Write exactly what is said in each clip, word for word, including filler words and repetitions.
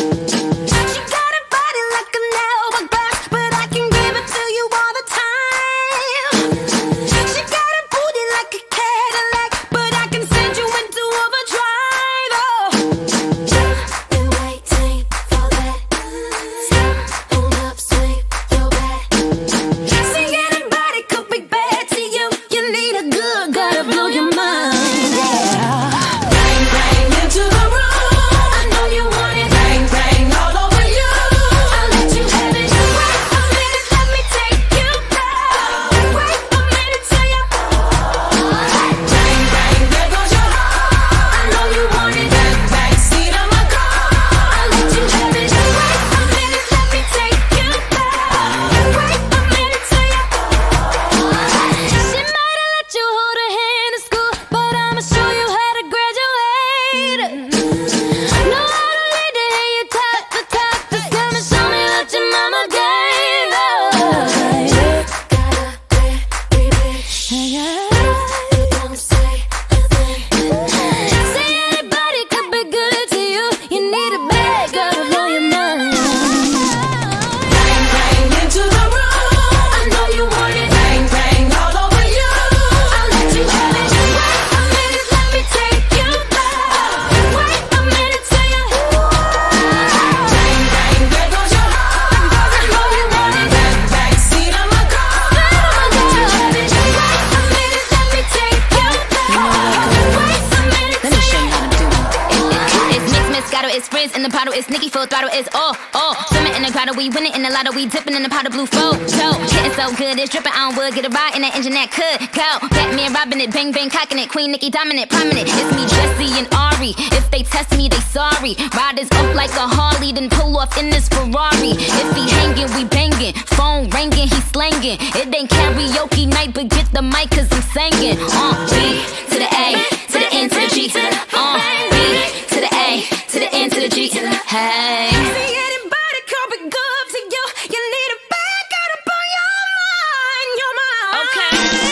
It's friends in the bottle, it's Nicki full throttle, it's all, all. Swimming in the grotto, we winning in the lotto, we dipping in the pot of blue photo. Getting so good, it's dripping on wood, get a ride in that engine that could go. Batman robbing it, bang bang cocking it, Queen Nicki dominant, prominent. It's me, Jesse and Ari. If they test me, they sorry. Riders up like a Harley, then pull off in this Ferrari. If he hanging, we banging. Phone ringing, he slanging. It ain't karaoke night, but get the mic, cause I'm singing. Uh, B to the A, to the N to the G. Uh, B to the A, to the N to the G. Hey. See anybody come be good to you? You need a back out up on your mind, your mind. Okay.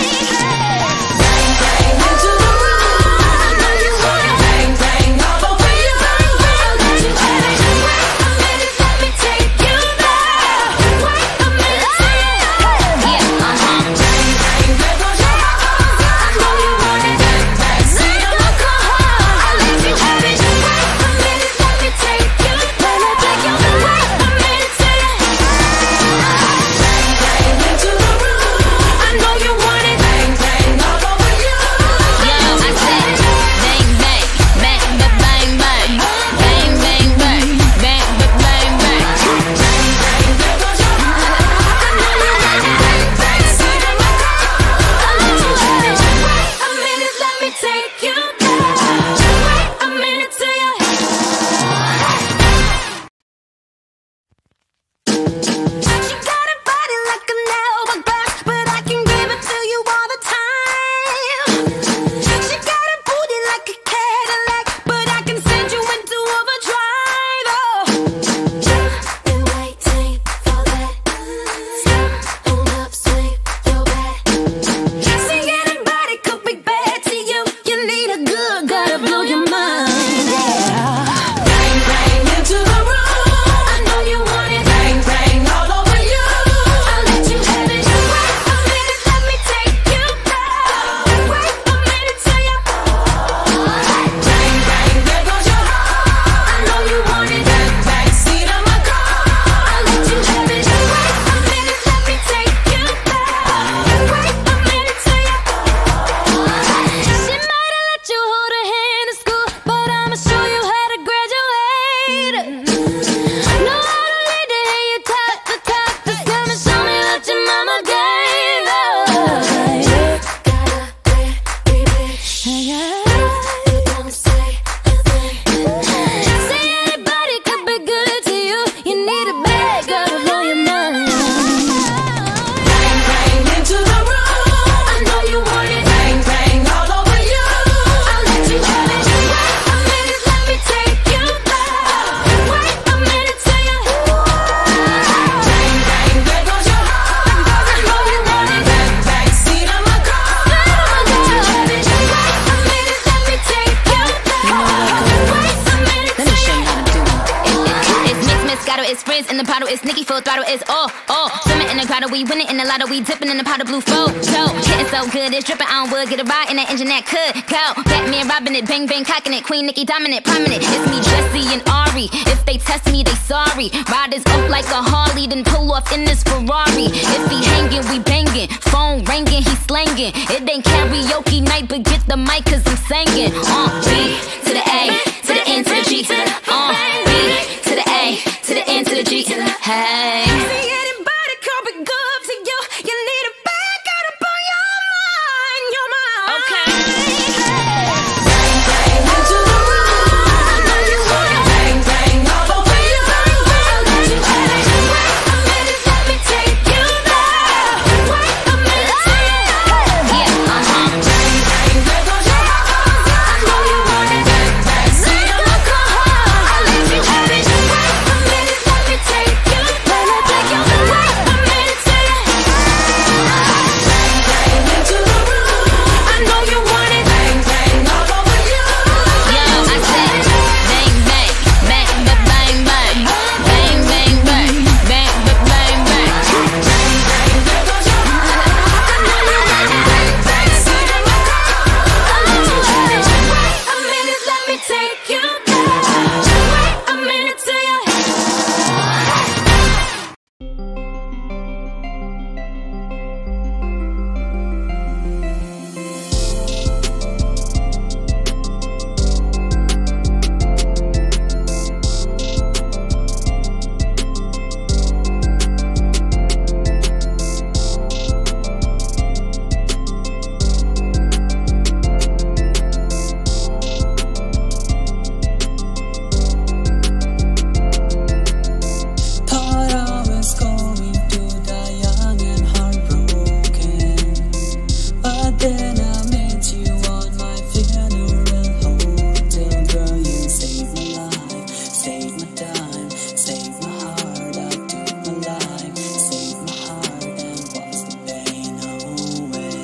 Bang bang into the room. I know you want it. Bang bang all over you. Let you have it. Wait a minute, let me take you there. Wait a minute, Yeah, uh-huh. bang bang, there goes your heart. I know you want it. Bang bang, see I'm alcohol. I let you have it. Wait a minute, let me take you there. it's frizz in the bottle, it's Nicki full throttle, it's oh, oh. Swimming in the grotto, we winning in the lotto, we dipping in the pot of blue photo. Hitting so good, it's dripping on wood, get a ride in that engine that could go. Batman robbing it, bang bang cocking it, Queen Nicki dominant, prominent. It's me, Jesse and Ari. If they test me, they sorry. Riders up like a Harley, then pull off in this Ferrari. If he hanging, we banging. Phone ringing, he slanging. It ain't karaoke night, but get the mic, cause I'm singing. Uh, B to the A, to the N to the G. Uh, B to the A, to the N to the G. Hey. See anybody come be good to you? You need a back out up on your mind, your mind. Okay. Bang bang into the room. I know you want it. Bang bang all over you. I'll let you have it. Wait a minute, let me take you there. Wait a minute, Yeah, uh-huh. bang bang, there goes your heart. I know you want it. Bang bang, see the look on her. I'll let you have it. Wait a minute, let me take you. Let me take you. Wait a minute, say it. Bang bang into the room. I know you want it. Bang bang all over you. Yo, I said bang bang, bang ba bang bang, bang bang bang, bang ba bang bang. Bang bang, there goes your heart. I know you want it. Bang bang, see the look on her. I'll let you have it. Wait a minute, let me take you there. Wait a minute, say it. Thought I was going to die young and heartbroken, but then I met you on my funeral hotel. Girl, you saved my life, saved my time, saved my heart. I took my life, saved my heart and washed the pain away.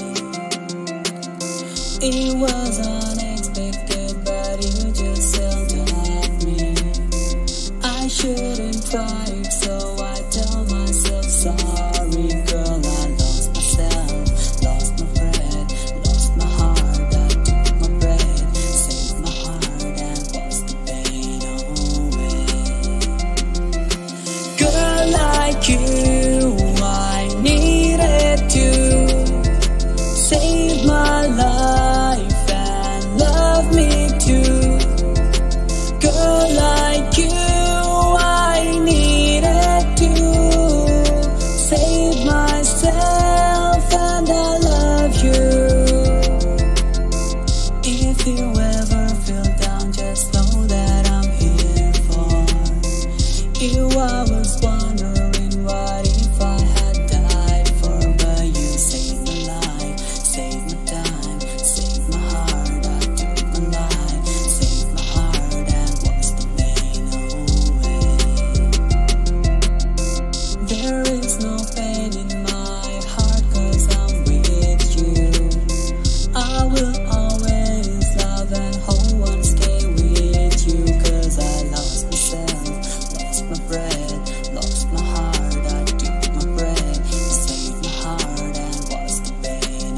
It was unexpected, but you just yelled at me. I shouldn't cry, so I tell myself sorry. Girl, I lost myself, lost my breath, lost my heart. I took my breath, saved my heart and washed the pain away. Girl like you, I needed to save my life and love me too. Girl like you, I needed to save myself and I love you. If you ever feel down, just know that I'm here for you. I was wondering what if I had died for, but you saved my life, saved my time, saved my heart. I took my life, saved my heart and washed the pain away. There is no pain in my heart, cause I'm with you. I will always love and hold and stay with you, cause I lost myself, lost my breath, lost my heart. I took my breath, saved my heart and washed the pain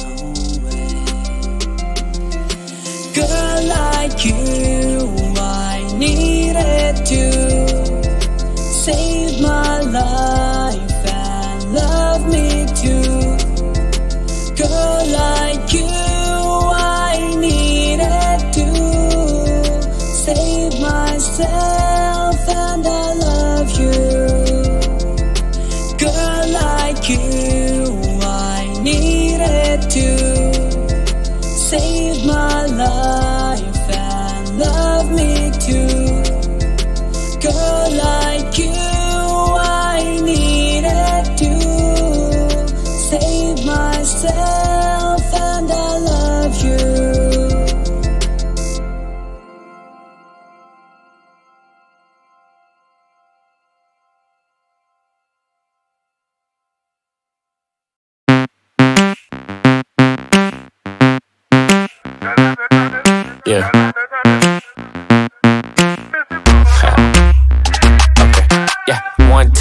away. Girl like you, I needed to save my life and love me too. Girl like you, I needed to save myself and I love you. Girl like you, I needed to save my life and love me too. Girl like you, I needed to save myself and I love you. Yeah. Ha. Okay. Yeah.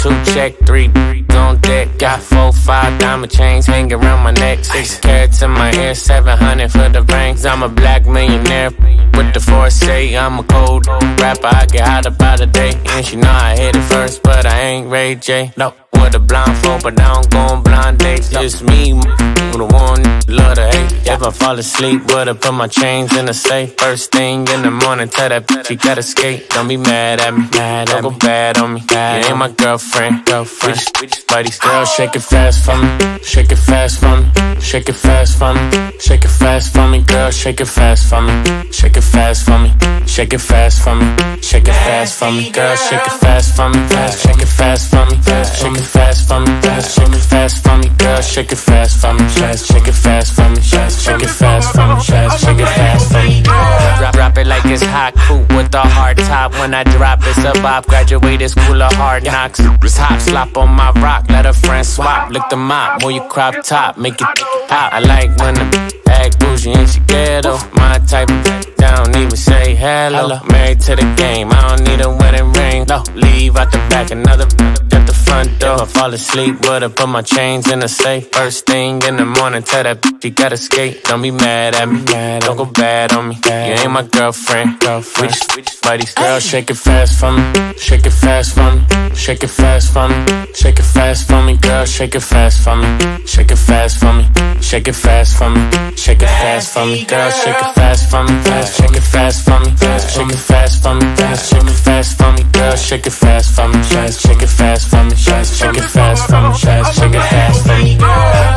two check, three on deck. Got four, five diamond chains hanging around my neck. Six carats in my ear, seven hundred for the rings. I'm a black millionaire with the foresight. I'm a cold rapper, I get hot about a day. And she know I hit it first, but I ain't Ray J. No, with a blindfold, but I don't go on blind dates. Just me, who the one love to hate. If I fall asleep, would I put my chains in the safe? First thing in the morning, tell that bitch she gotta skate. Don't be mad at me, mad don't go bad on me. You ain't my girlfriend, girlfriend. We just buddies. Girl, shake it fast for me, shake it fast for me, shake it fast for me, shake it fast for me. Girl, shake it fast for me, shake it fast for me, shake it fast for me, shake it fast for me. Girl, shake it fast for me, shake it fast for me, shake it fast for me, shake it fast for me. Girl, shake it fast for me, shake it fast for me, shake it fast for me, shake it fast for me. Drop, drop it like it's hot, coupe with a hard top. When I drop, it's a bop. Graduated school of hard knocks. Hop, slop on my rock, let a friend swap. Lick the mop, move your crop top, make it pop. I like when the act bougie and she ghetto. My type of don't even say hello. Married to the game, I don't need a wedding ring. No, leave out the back, another at the front door. If I fall asleep, would've put my chains in the safe. First thing in the morning, tell that bitch she gotta skate. Don't be mad at me, don't go bad on me. You ain't my girlfriend, girlfriend. We just, we just buddies. Girl, shake it fast for me, shake it fast for me, shake it fast for me, shake it fast for me. Girl, shake it fast for me, shake it fast for me, shake it fast for me, shake it fast for me. Girl, shake it fast for me, shake it fast for me, shake it fast for me, shake it fast for me. Girl, shake it fast for me, shake it fast for me, shake it fast for me, shake it fast for me.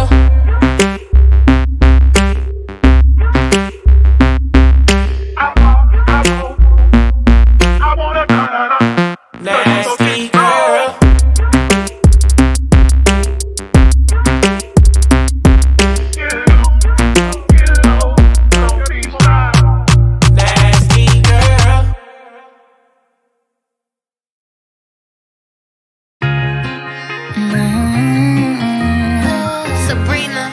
Nasty girl. Nasty girl. Sabrina,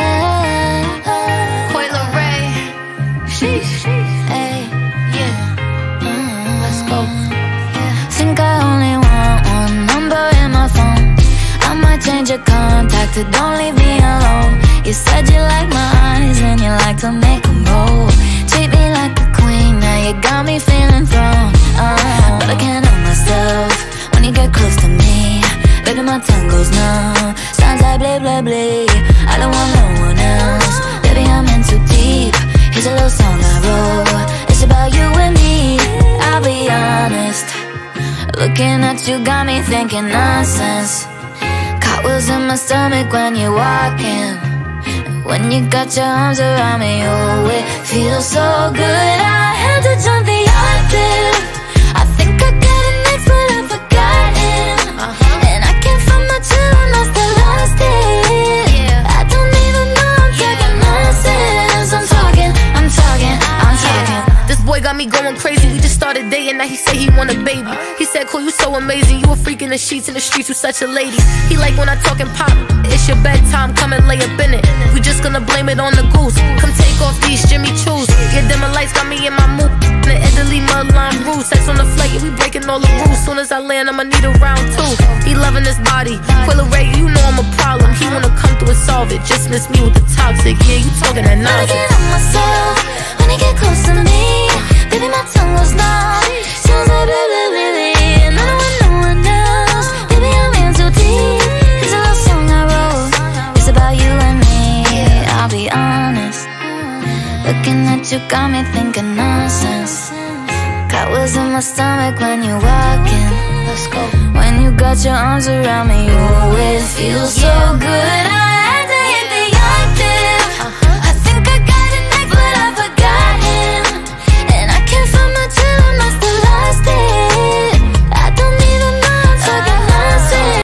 Coyle Ray, sheesh, hey, yeah, let's go. Think I only want one number in my phone. I might change your contact to don't leave me alone. You said you like my eyes and you like to make them roll. Treat me like a queen, now you got me feeling thrown. uh, But I can't help myself when you get close to me. Baby, my tongue goes numb, sounds like blah blah blah. I don't want no one else, baby, I'm in too deep. Here's a little song I wrote, it's about you and me. I'll be honest, looking at you got me thinking nonsense. Cartwheels in my stomach when you're walking. When you got your arms around me, oh, it feels so good. I had to jump the octave. I think I got an ex, but I've forgotten. And I can't find my chill and I still lost it. I don't even know I'm talking nonsense. I'm talking, I'm talking, I'm talking. This boy got me going crazy. We just started dating, now he say he want a baby. He said, cool, you so amazing. You a freak in the sheets, in the streets, you such a lady. He like when I talk and pop. It's your bedtime, come and lay up in it. We just gonna blame it on the goose. Come take off these Jimmy Choos. Yeah, dimmer lights got me in my mood. The Italy mudline roof. Sex on the flight, yeah, we breaking all the rules. Soon as I land, I'ma need a round two. He loving his body. Coyle Ray, you know I'm a problem. He wanna come through and solve it. Just miss me with the toxic. Yeah, you talking that I nonsense. get on myself when you get close to me. Baby, my tongue goes numb, sounds like blah blah blah. And I don't want no one else, baby, I'm in too deep. Here's a little song I wrote, it's about you and me. I'll be honest, looking at you got me thinking nonsense. Cartwheels in my stomach when you're walking. Let's go. When you got your arms around me, oh, it feels so good. I